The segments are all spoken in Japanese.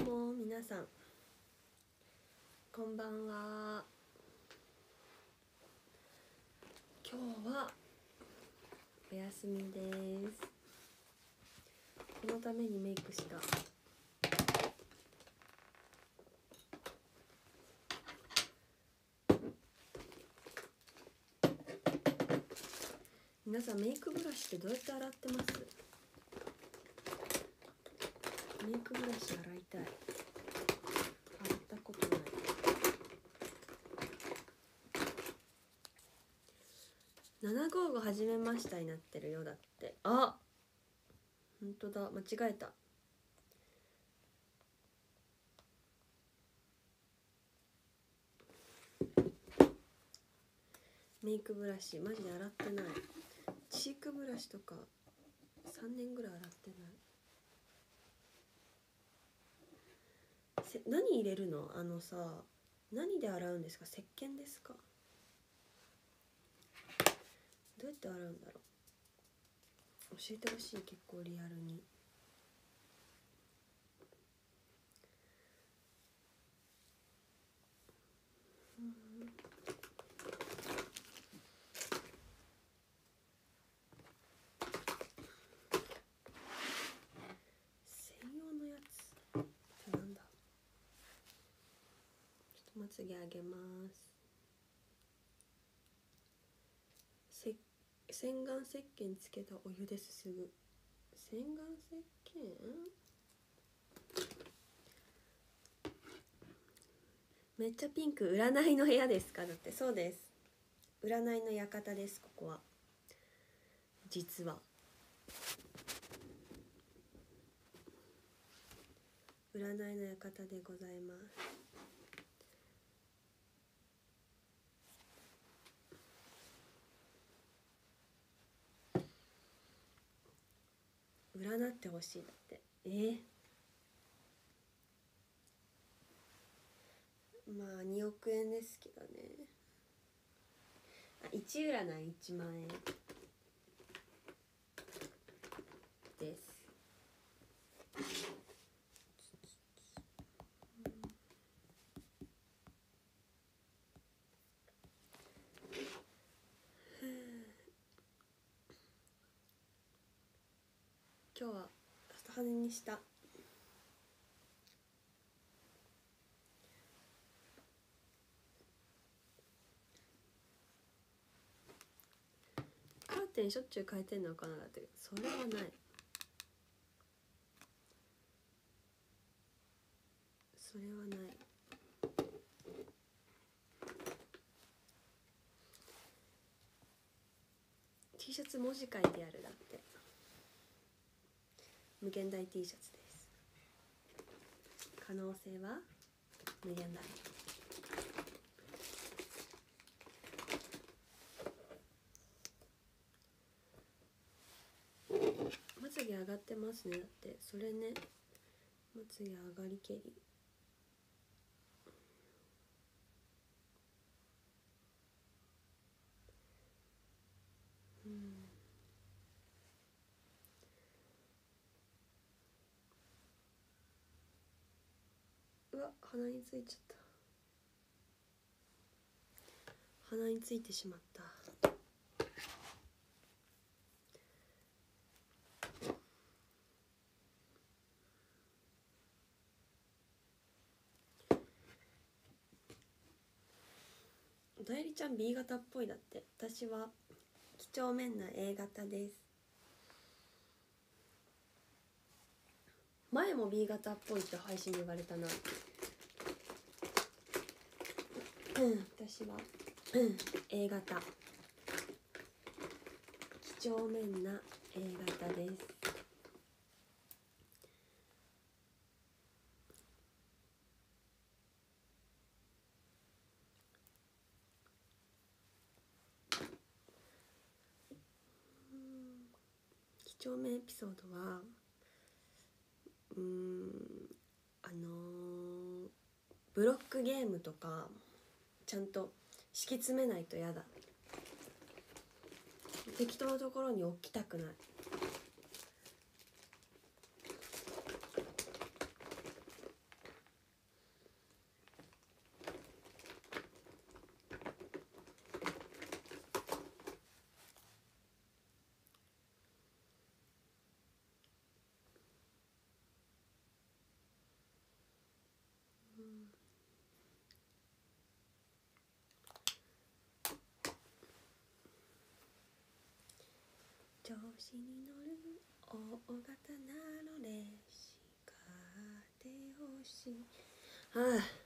も皆さんこんばんは。今日はお休みです。このためにメイクした。皆さんメイクブラシってどうやって洗ってます？メイクブラシ洗いたい。洗ったことない。755始めましたになってるよ。だってあ、ほんとだ、間違えた。メイクブラシマジで洗ってない。チークブラシとか3年ぐらい洗ってない。何入れるの？さ、何で洗うんですか？石鹸ですか？どうやって洗うんだろう。教えてほしい。結構リアルに。専用のやつってなんだ。ちょっとまつげ上げます。洗顔石鹸つけたお湯ですすぐ。洗顔石鹸？めっちゃピンク。占いの部屋ですか？だってそうです。占いの館です。ここは実は占いの館でございます。占ってほしい。だってまあ2億円ですけどね。1占い1万円です。今日は派手にした。カーテンしょっちゅう変えてんのかな。だってそれはない。それはない。T シャツ文字書いてある。だって無限大 T シャツです。可能性は無限大。まつげ上がってますね。だってそれね、まつげ上がりけり。うわ、鼻についちゃった。鼻についてしまった。だいりちゃん B 型っぽい。だって私は几帳面な A 型です。前も B 型っぽいって配信で言われたな。私はA 型、几帳面な A 型です。几帳面エピソードはブロックゲームとかちゃんと敷き詰めないと嫌だ。適当なところに置きたくない。 調子に乗る大型なの列車でほしい。はあ、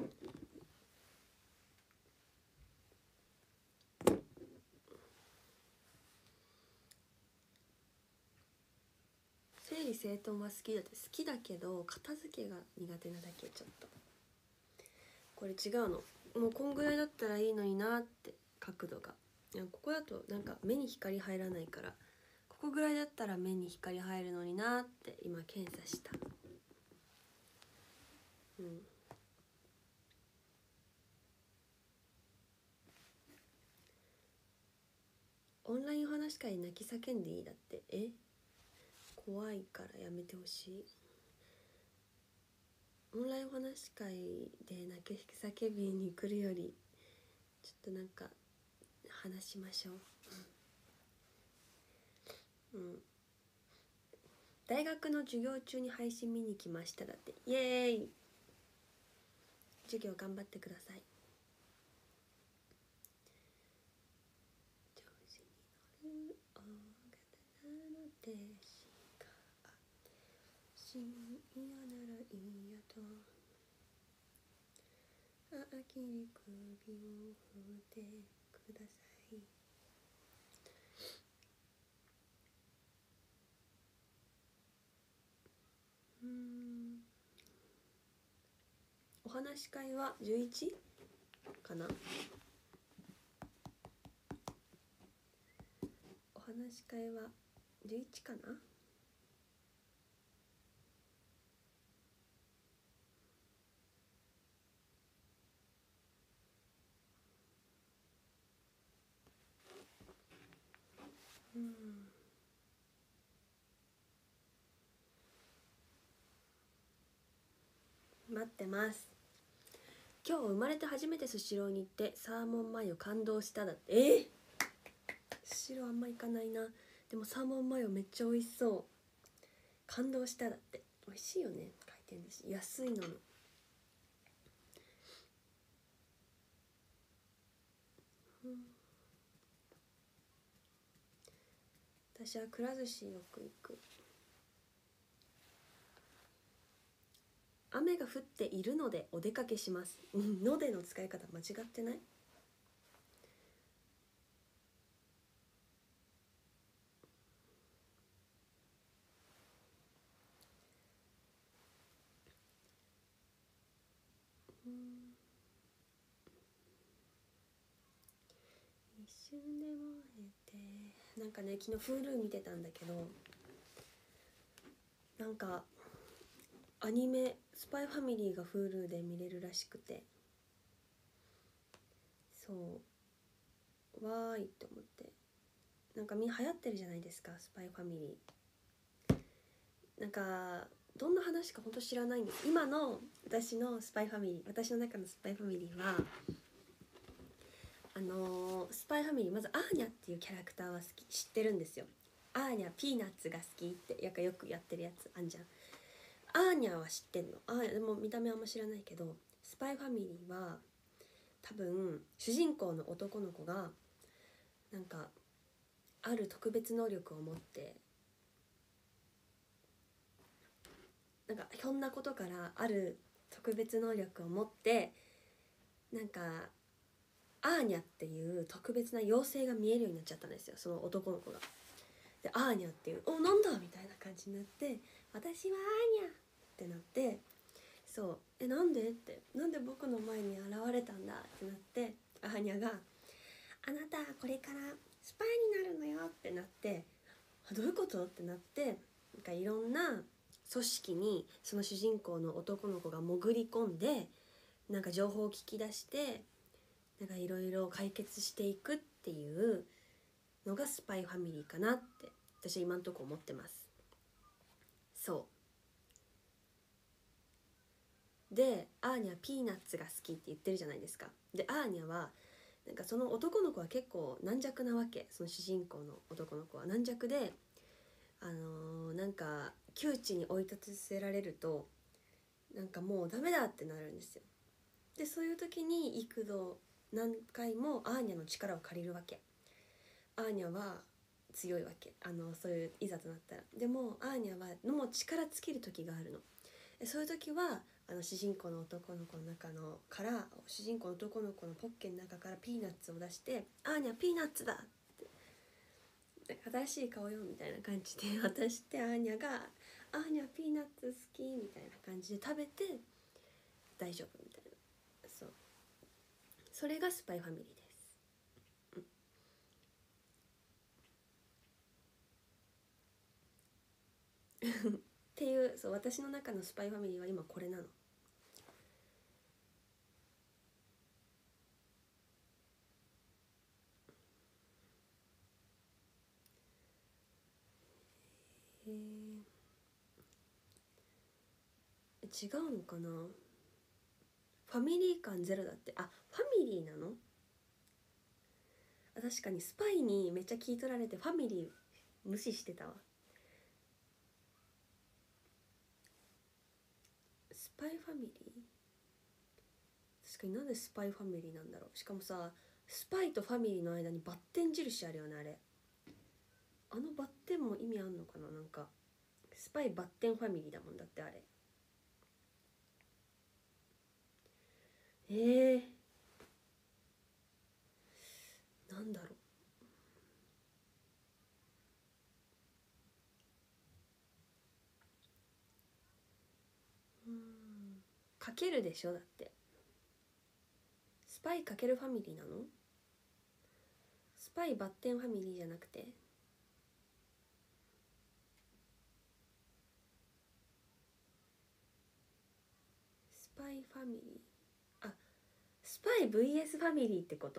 整理整頓は好きだって、好きだけど片付けが苦手なだけ。ちょっとこれ違うの。もうこんぐらいだったらいいのになって、角度が。いやここだとなんか目に光入らないから、ここぐらいだったら目に光入るのになって今検査した。オンラインお話し会に泣き叫んでいいだって。怖いからやめてほしい。オンラインお話し会で泣き叫びに来るよりちょっとなんか話しましょう。大学の授業中に配信見に来ましただって。イエーイ。授業頑張ってください。調子に乗る大型なのでしか深夜ならいいやとあきり首を振ってください。お話し会は 11? かな。お話し会は11かな。待ってます。今日生まれて初めてスシローに行ってサーモンマヨ感動しただって。スシローあんま行かないな。でもサーモンマヨめっちゃ美味しそう。感動しただって。美味しいよね、回転寿司。安いのに。私はくら寿司よく行く。雨が降っているのでお出かけします。のでの使い方間違ってない？一瞬で燃えて。なんかね、昨日 Hulu 見てたんだけど、なんかアニメ「スパイファミリー」が Hulu で見れるらしくて、そうわーいって思って。なんか流行ってるじゃないですか、スパイファミリー。なんかどんな話か本当知らないんです。今の私のスパイファミリー、私の中のスパイファミリーはスパイファミリー、まずアーニャっていうキャラクターは知ってるんですよ。アーニャピーナッツが好きってよくやってるやつあんじゃん。アーニャは知ってんの。でも見た目はあんま知らないけど、スパイファミリーは多分主人公の男の子がなんかある特別能力を持って、なんかひょんなことからある特別能力を持って、なんかアーニャっていう特別な妖精が見えるようになっちゃったんですよ、その男の子が。でアーニャっていう、なんだみたいな感じになって、私はアーニャってなって、そうなんでって、なんで僕の前に現れたんだってなって、アーニャがあなたこれからスパイになるのよってなって、どういうことってなって、なんかいろんな組織にその主人公の男の子が潜り込んで、なんか情報を聞き出して、なんかいろいろ解決していくっていうのがスパイファミリーかなって私は今んとこ思ってます。そうで、アーニャピーナッツが好きって言ってるじゃないですか。でアーニャはなんかその男の子は結構軟弱なわけ。その主人公の男の子は軟弱で、なんか窮地に追い立たせられるとなんかもうダメだってなるんですよ。でそういう時に幾度何回もアーニャの力を借りるわけ。アーニャは強いわけ、そういういざとなったら。でもアーニャはのも力尽きる時があるの。そういう時は主人公の男の子の中のから主人公の男の子のポッケの中からピーナッツを出して「アーニャピーナッツだ!」って新しい顔よみたいな感じで渡して、アーニャが「アーニャピーナッツ好き」みたいな感じで食べて大丈夫みたいな。そう、それがスパイファミリーです。っていう、そう、私の中のスパイファミリーは今これなの。違うのかな。ファミリー感ゼロだって。あ、ファミリーなの。確かにスパイにめっちゃ聞い取られてファミリー無視してたわ。スパイファミリー、確かになんでスパイファミリーなんだろう。しかもさ、スパイとファミリーの間にバッテン印あるよね、あれ。あのバッテンも意味あんのかな。なんかスパイバッテンファミリーだもんだってあれ。なんだろう。かけるでしょだって。スパイかけるファミリーなの。スパイバッテンファミリーじゃなくて。スパイファミリー、あ、スパイ vs ファミリーってこと。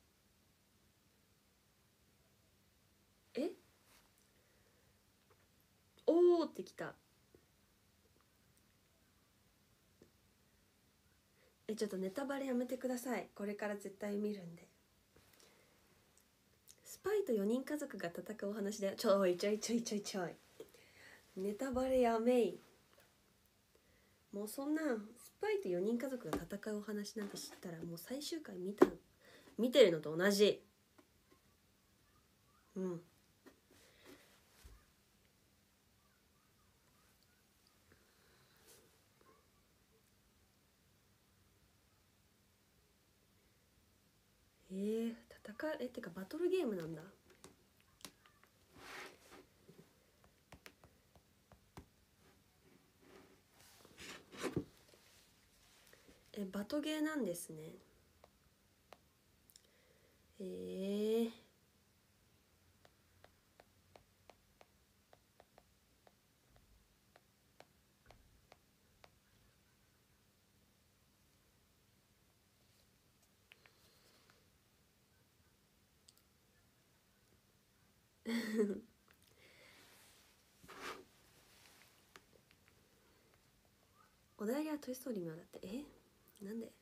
え、おーってきた。ちょっとネタバレやめてください。これから絶対見るんで。スパイと4人家族が戦うお話だよ。ちょいネタバレやめい。もうそんなスパイと4人家族が戦うお話なんて知ったらもう最終回見てるのと同じ。うん。てかバトルゲームなんだ。バトゲーなんですね。お題はトイストーリーのだって。なんで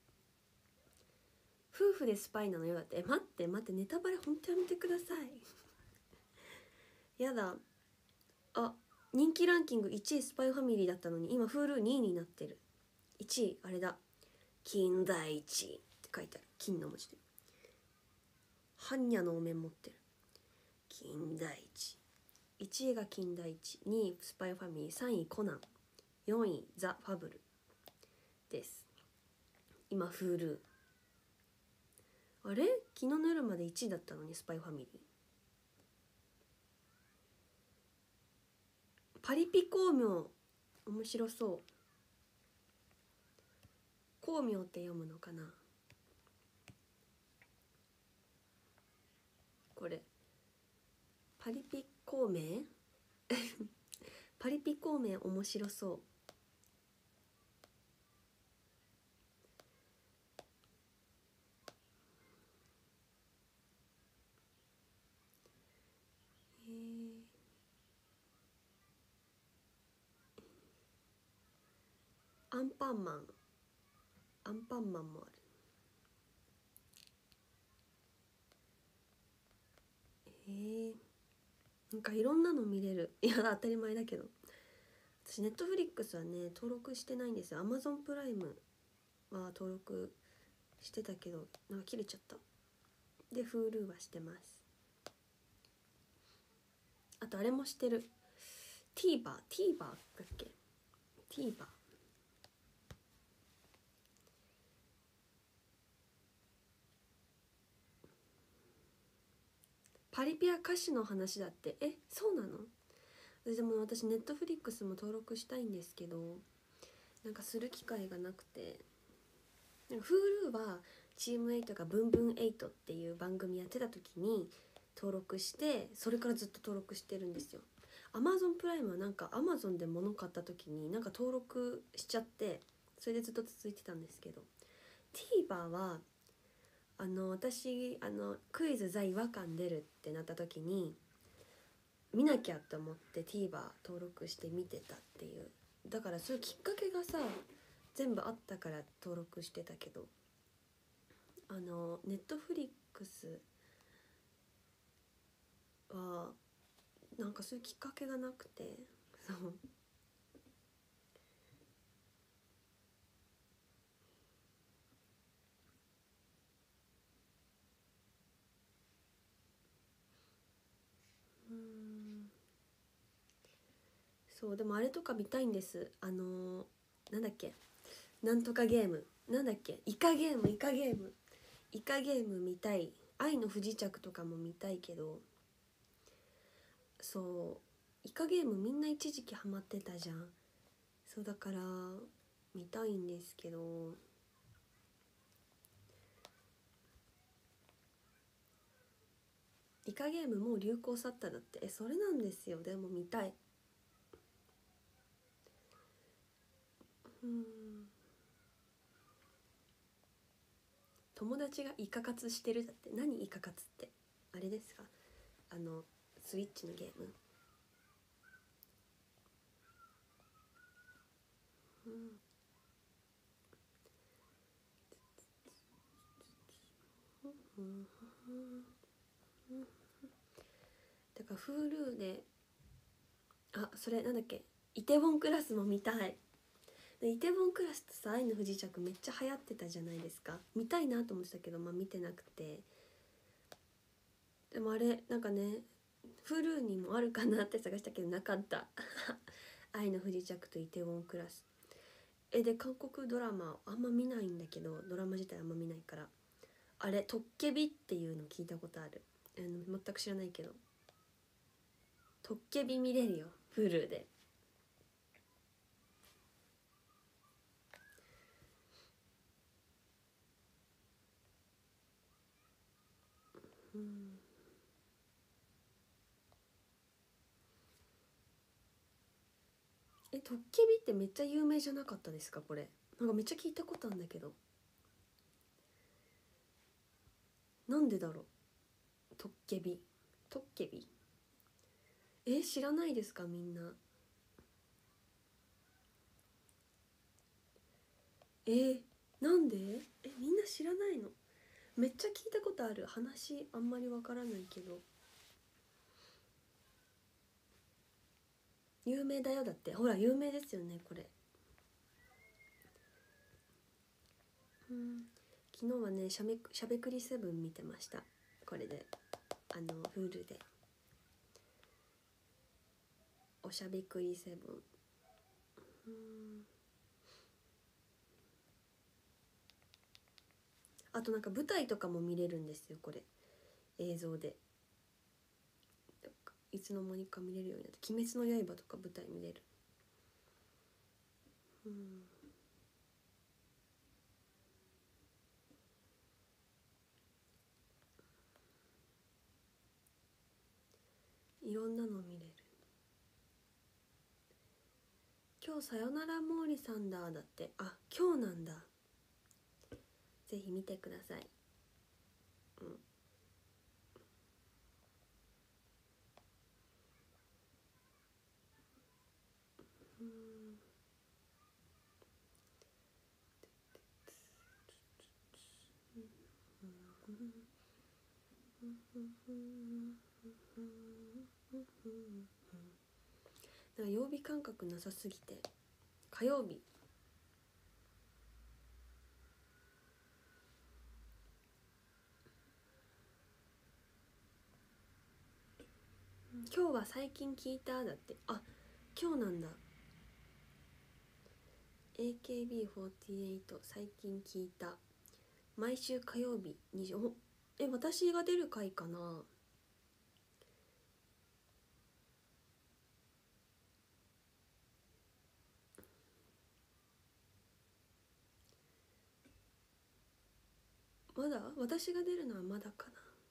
夫婦でスパイなのよだって。待ってネタバレほんとやめてください。やだ。あ、人気ランキング1位スパイファミリーだったのに今 Hulu2 位になってる。1位あれだ、金田一って書いてある。金の文字で般若のお面持ってる。金田一、1位が金田一、2位スパイファミリー、3位コナン、4位ザ・ファブルです。今 Hulu。 あれ、昨日の夜まで1位だったのにスパイファミリー。パリピ光明面白そう。光明って読むのかな。これパリピ孔明パリピ孔明面白そう。アンパンマンもある。なんかいろんなの見れる。いや当たり前だけど、私ネットフリックスはね登録してないんですよ。アマゾンプライムは登録してたけどなんか切れちゃった。で Hulu はしてます。 あとあれもしてる。TVer だっけ。 TVer。 パリピア歌手の話だって。そうなの？でも私ネットフリックスも登録したいんですけど、なんかする機会がなくて。なんか Hulu はチーム8がブンブン8っていう番組やってた時に登録して、それからずっと登録してるんですよ。 Amazon プライムはなんか Amazon で物買った時になんか登録しちゃって、それでずっと続いてたんですけど、 TVer は私クイズザ違和感出るってなった時に見なきゃと思って TVer 登録して見てたっていう。だからそういうきっかけがさ全部あったから登録してたけど、ネットフリックスはなんかそういうきっかけがなくて、そうそうでもあれとか見たいんです。なんだっけ、なんとかゲーム、なんだっけ、イカゲーム見たい。愛の不時着とかも見たいけど、そうイカゲームみんな一時期ハマってたじゃん。そうだから見たいんですけど、イカゲームもう流行去っただって。それなんですよ。でも見たい。友達がイカ活してるだって。何イカ活って？あれですか？スイッチのゲーム。だから Hulu で、それなんだっけ、イテウォンクラスも見たい。でイテウォンクラスとさ愛の不時着めっちゃ流行ってたじゃないですか。見たいなと思ってたけど、見てなくて。でもあれなんかね Hulu にもあるかなって探したけどなかった愛の不時着とイテウォンクラス。で韓国ドラマあんま見ないんだけど、ドラマ自体あんま見ないから、あれトッケビっていうの聞いたことある？全く知らないけど、トッケビ見れるよ Hulu で。トッケビってめっちゃ有名じゃなかったですか？これなんかめっちゃ聞いたことあるんだけど、なんでだろう。トッケビ知らないですかみんな？なんで？みんな知らないの？めっちゃ聞いたことある。話あんまりわからないけど有名だよ。だってほら有名ですよねこれ。昨日はねしゃべくり7見てました。これでHulu でおしゃべくり7。あとなんか舞台とかも見れるんですよこれ、映像で。いつの間にか見れるようになって、鬼滅の刃とか舞台見れる。いろんなの見れる。今日さよなら毛利さんだって。今日なんだ。ぜひ見てください。なんか曜日感覚なさすぎて火曜日今日は最近聞いただって。あ、今日なんだ。 AKB48 最近聞いた。毎週火曜日20。私が出る回かな。まだ私が出るのはまだかな。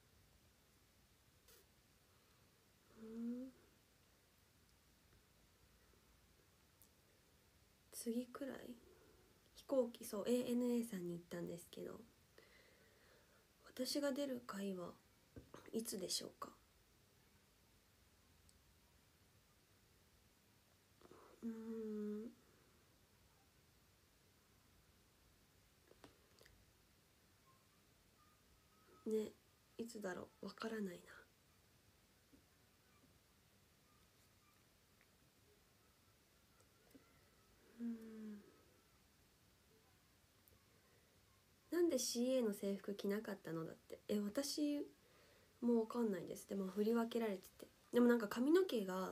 次くらい。飛行機、そう ANA さんに行ったんですけど、私が出る回はいつでしょうか。ね、いつだろう、わからないな。なんで CA の制服着なかったのだって。私もうわかんないです。でも振り分けられてて、でもなんか髪の毛が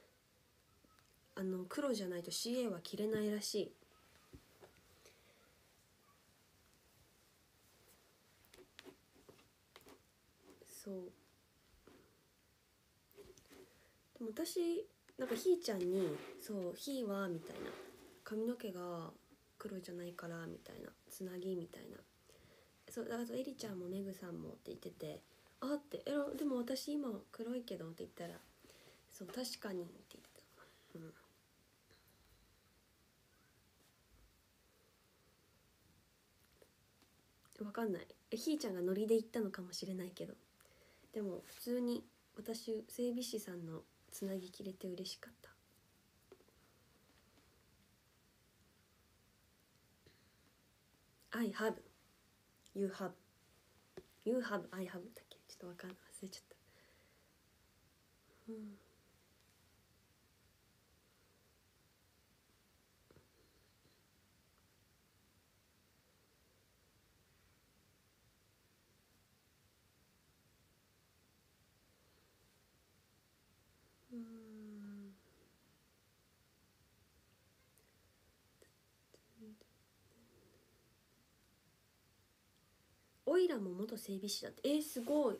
黒じゃないと CA は着れないらしい。そう。でも私なんかひーちゃんに「そうひーは」みたいな、髪の毛が黒じゃないからみたいな、つなぎみたいな。そうだからエリちゃんもメグさんもって言ってて、あってでも私今黒いけどって言ったら、そう確かにって言ってた。分かんない、ひーちゃんがノリで言ったのかもしれないけど、でも普通に私整備士さんのつなぎ切れて嬉しかった。I have you have you have I have だっけ、ちょっと分かんない、忘れちゃった。オイラも元整備士だって。すごい。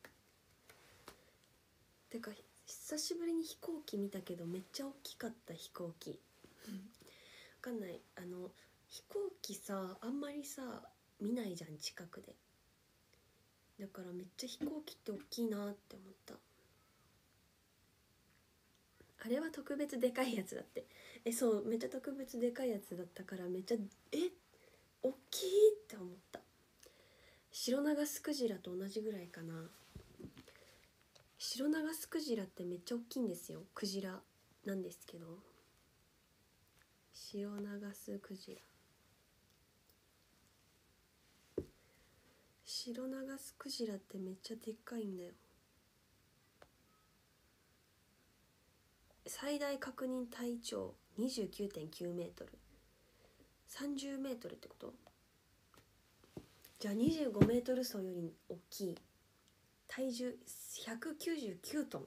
てか久しぶりに飛行機見たけどめっちゃ大きかった。飛行機わかんない、飛行機さあんまりさ見ないじゃん近くで。だからめっちゃ飛行機って大きいなって思った。あれは特別でかいやつだって。そうめっちゃ特別でかいやつだったからめっちゃ大きいって思った。シロナガスクジラと同じぐらいかな。シロナガスクジラってめっちゃ大きいんですよ。クジラなんですけど、シロナガスクジラ、シロナガスクジラってめっちゃでっかいんだよ。最大確認体長 29.9 メートル、30メートルってこと。じゃあ25メートル走より大きい。体重199トン。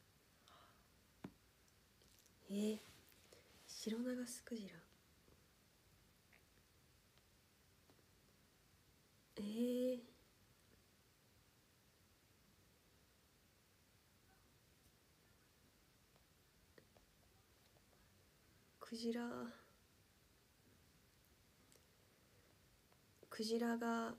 シロナガスクジラ。クジラが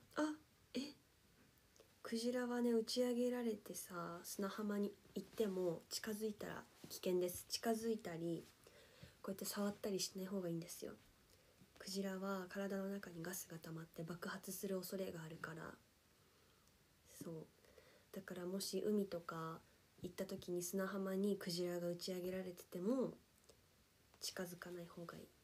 クジラはね打ち上げられてさ、砂浜に行っても近づいたら危険です。近づいたりこうやって触ったりしない方がいいんですよ。クジラは体の中にガスが溜まって爆発する恐れがあるから。そうだからもし海とか行った時に砂浜にクジラが打ち上げられてても近づかない方がいい。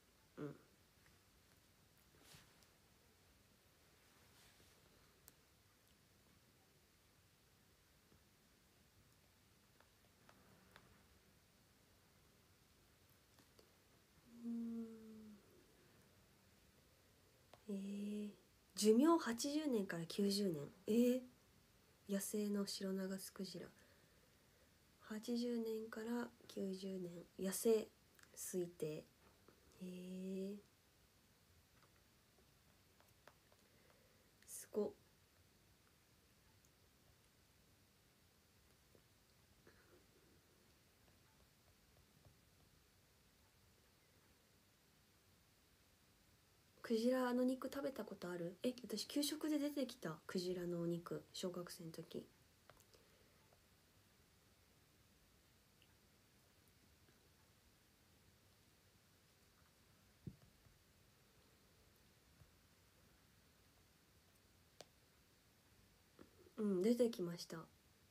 寿命80年から90年。野生のシロナガスクジラ 80年から90年野生推定。へえ、すごっ。クジラの肉食べたことある？私給食で出てきたクジラのお肉、小学生の時。出てきました。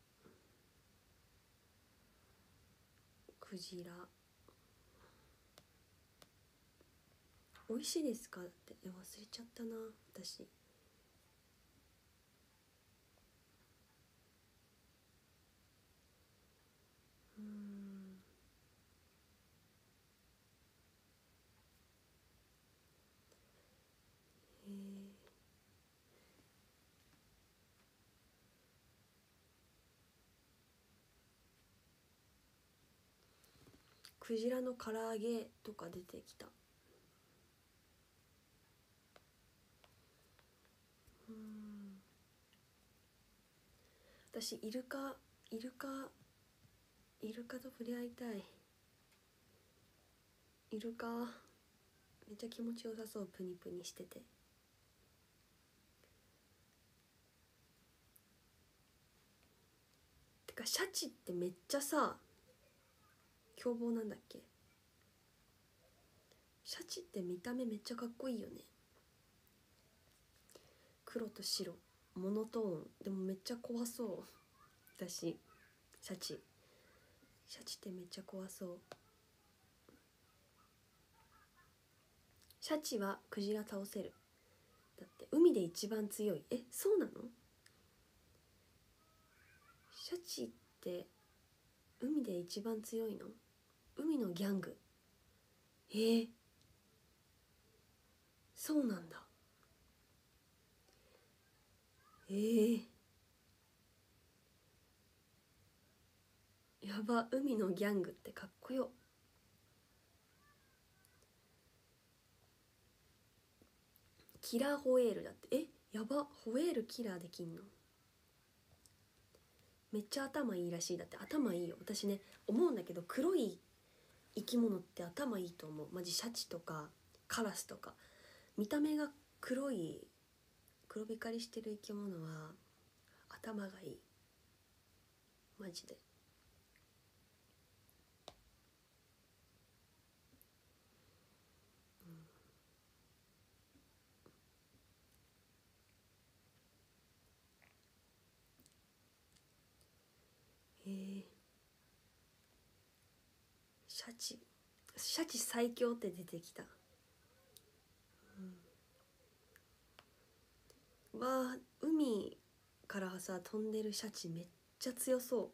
クジラ美味しいですかって。忘れちゃったな私。へえ、クジラの唐揚げとか出てきた。私イルカと触れ合いたい。イルカめっちゃ気持ちよさそう、プニプニしてて。てかシャチってめっちゃさ凶暴なんだっけ。シャチって見た目めっちゃかっこいいよね。黒と白モノトーンでもめっちゃ怖そう。私シャチってめっちゃ怖そう。シャチはクジラ倒せる。だって海で一番強い。そうなの？シャチって海で一番強いの？海のギャング。そうなんだ。やば、海のギャングってかっこよ。キラーホエールだって。やば、ホエールキラーできんの？めっちゃ頭いいらしい。だって頭いいよ。私ね思うんだけど、黒い生き物って頭いいと思う。マジシャチとかカラスとか見た目が黒光りしてる生き物は頭がいい、マジで。シャチ最強って出てきた。わあ、海からさ飛んでるシャチめっちゃ強そう。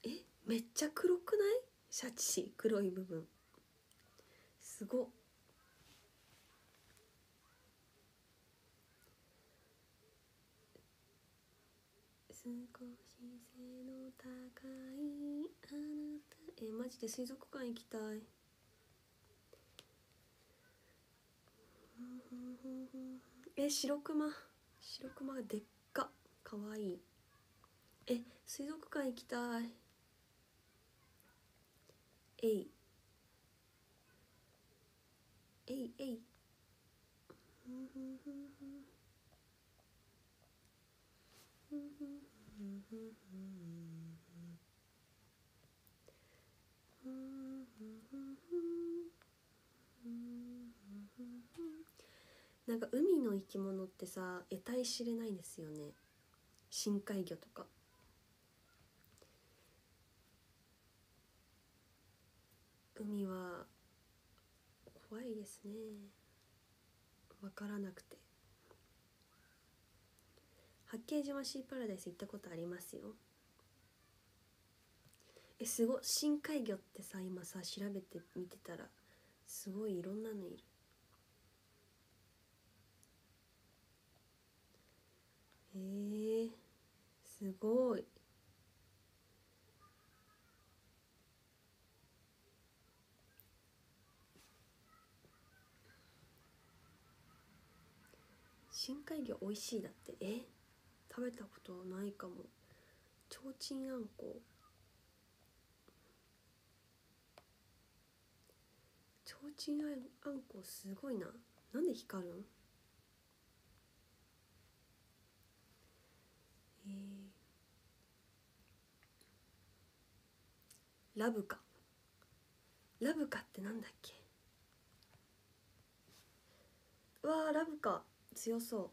めっちゃ黒くない？シャチ黒い部分すごっ。少し背の高いあなた。マジで水族館行きたい。白クマがでっかかわいい。水族館行きたい。えいなんか海の生き物ってさ得体知れないですよね。深海魚とか。海は怖いですね、分からなくて。八景島シーパラダイス行ったことありますよ。すごい。深海魚ってさ今さ調べてみてたらすごいいろんなのいる。 ごい。深海魚美味しいだって。食べたことないかも。ちょうちんあんこ、ちょうちんあんこすごいな。なんで光るん？ラブカ。ラブカってなんだっけ？うわー、ラブカ強そう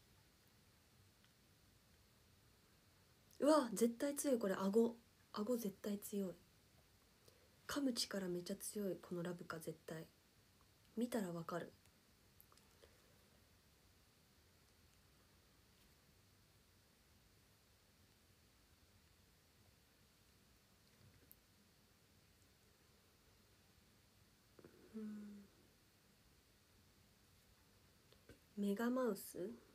。うわ絶対強い。これ顎絶対強い。噛む力めっちゃ強い。このラブカ絶対見たらわかる。メガマウス。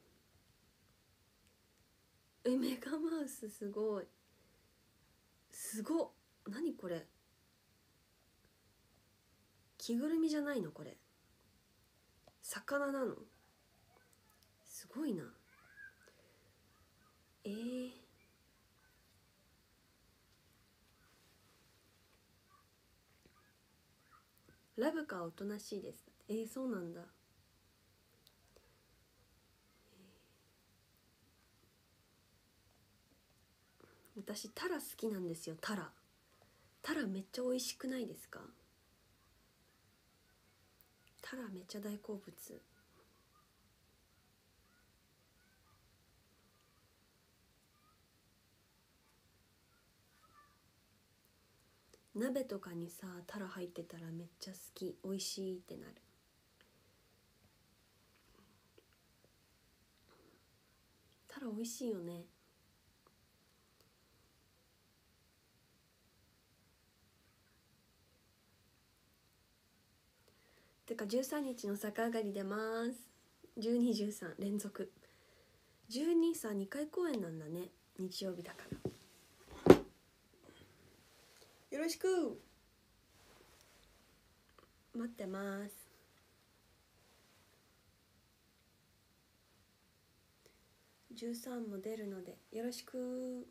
メガマウスすごい。すごっ。何これ、着ぐるみじゃないのこれ。魚なの？すごいな。ラブカはおとなしいです。そうなんだ。私タラ好きなんですよ。タラめっちゃ美味しくないですか？タラめっちゃ大好物。鍋とかにさタラ入ってたらめっちゃ好き。美味しいってなる。タラ美味しいよね。てか13日の逆上がり出ます。12、13連続。12さ2回公演なんだね。日曜日だから。よろしく。待ってます。13も出るのでよろしく。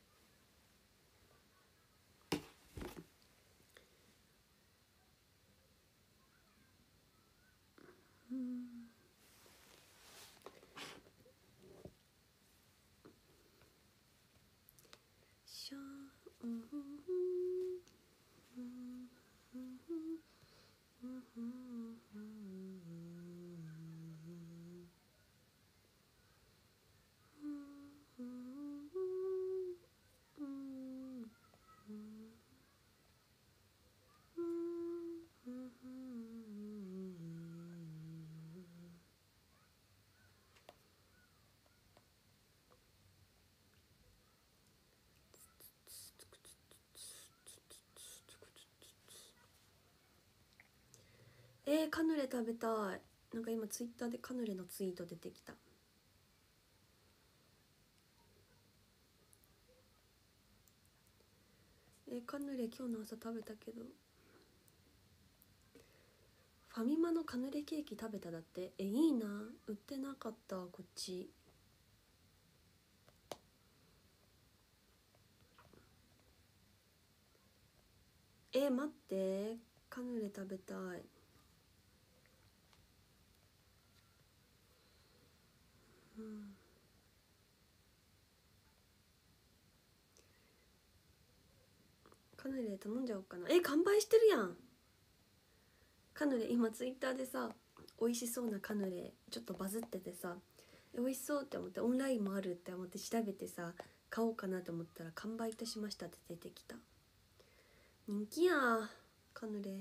カヌレ食べたい。なんか今ツイッターでカヌレのツイート出てきた。カヌレ今日の朝食べたけど。ファミマのカヌレケーキ食べただって。いいな。売ってなかったこっち。待って、カヌレ食べたい。カヌレ頼んじゃおうかな。完売してるやん。カヌレ今ツイッターでさ美味しそうなカヌレちょっとバズっててさ、美味しそうって思って、オンラインもあるって思って調べてさ買おうかなと思ったら完売いたしましたって出てきた。人気やカヌレ。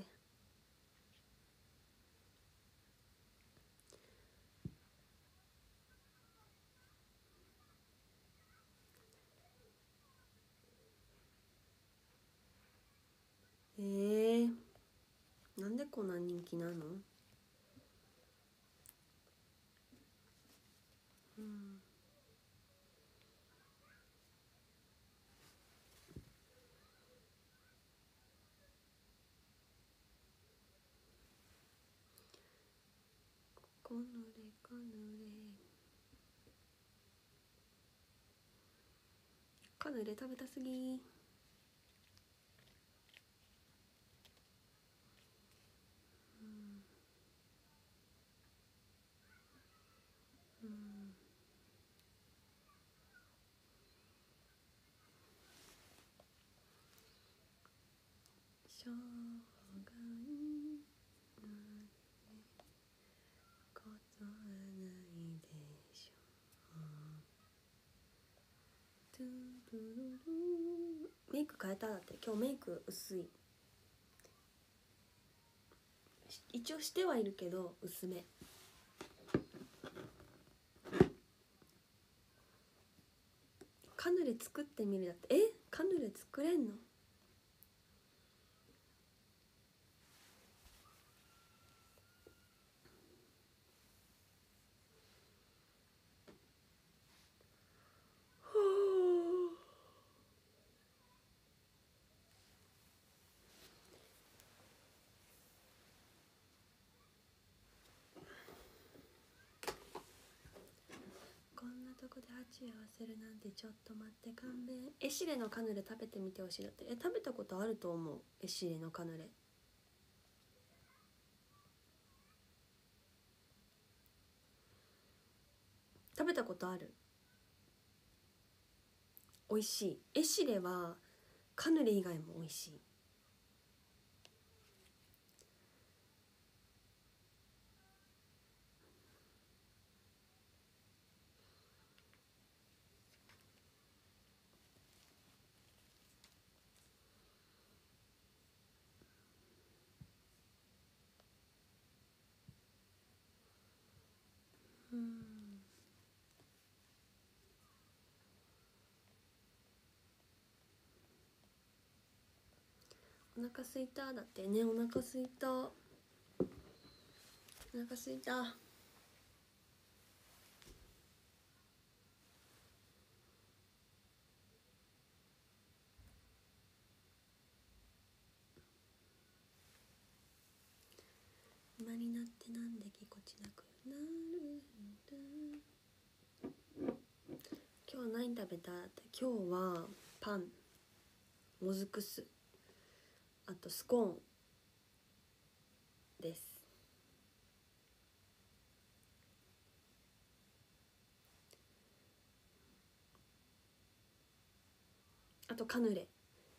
なんでこんな人気なの？ カヌレカヌレカヌレ食べたすぎ。しょうがないことはないでしょう。トゥルルルメイク変えた。だって今日メイク薄い。一応してはいるけど薄め。カヌレ作ってみるだって。カヌレ作れんの？こんなとこで鉢合わせるなんてちょっと待って勘弁。エシレのカヌレ食べてみてほしい。だって食べたことあると思う。エシレのカヌレ食べたことある？美味しい。エシレはカヌレ以外も美味しい。お腹すいた。だってね、お腹すいた。お腹すいた。今になってなんでぎこちなくなるんだ。今日何食べた？って。今日はパン、もずく酢、あとスコーンです。あとカヌレ。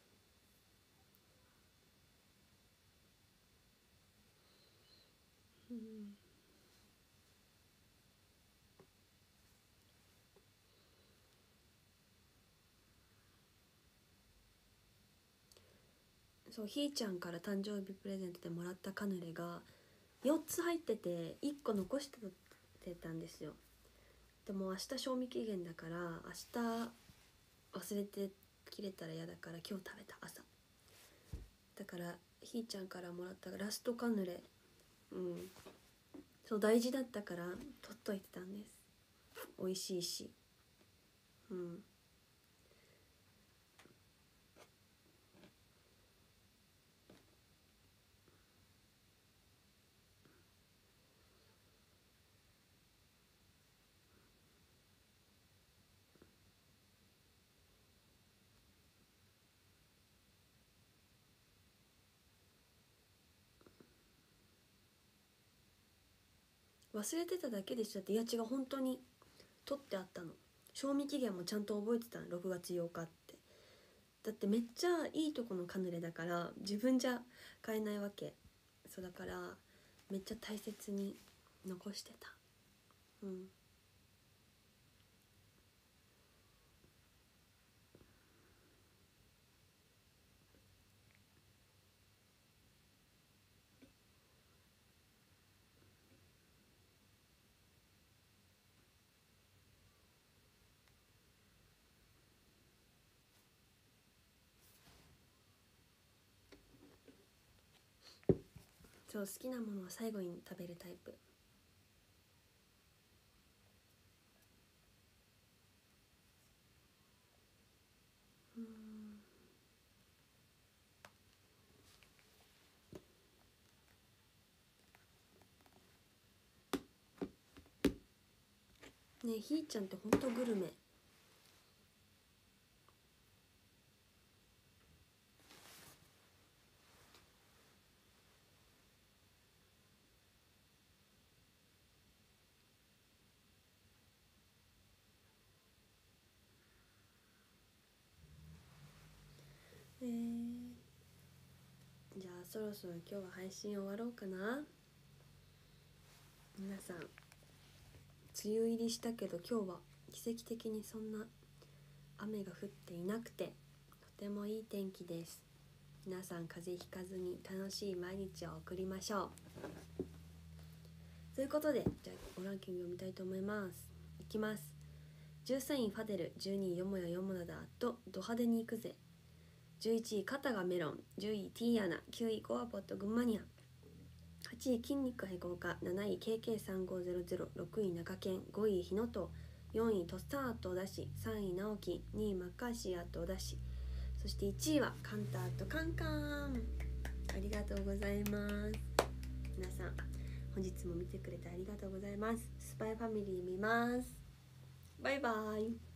そう、ひーちゃんから誕生日プレゼントでもらったカヌレが4つ入ってて1個残してたんですよ。でも明日賞味期限だから、明日忘れて切れたら嫌だから今日食べた。朝だから、ひーちゃんからもらったラストカヌレ、そう大事だったから取っといてたんです。美味しいし。忘れてただけでしょ。だって、いや違う、本当に取ってあったの。賞味期限もちゃんと覚えてたの。6月8日って。だってめっちゃいいとこのカヌレだから自分じゃ買えないわけ。そうだからめっちゃ大切に残してた。そう、好きなものは最後に食べるタイプ。 ねえひーちゃんってほんとグルメ。じゃあそろそろ今日は配信終わろうかな。皆さん梅雨入りしたけど今日は奇跡的にそんな雨が降っていなくてとてもいい天気です。皆さん風邪ひかずに楽しい毎日を送りましょう。ということでじゃあランキング読みたいと思います。いきます。13位ファデル、12位よもやよもなだとド派手に行くぜ、11位肩がメロン、10位ティーアナ、9位コアポット群馬ニア、8位筋肉愛好家、7位 KK3500、6位中堅、5位日野と、4位トッサンアットおだし、3位直樹、2位マッカーシーアットおだし、そして1位はカンタアットカンカン。ありがとうございます。皆さん本日も見てくれてありがとうございます。スパイファミリー見ます。バイバイ。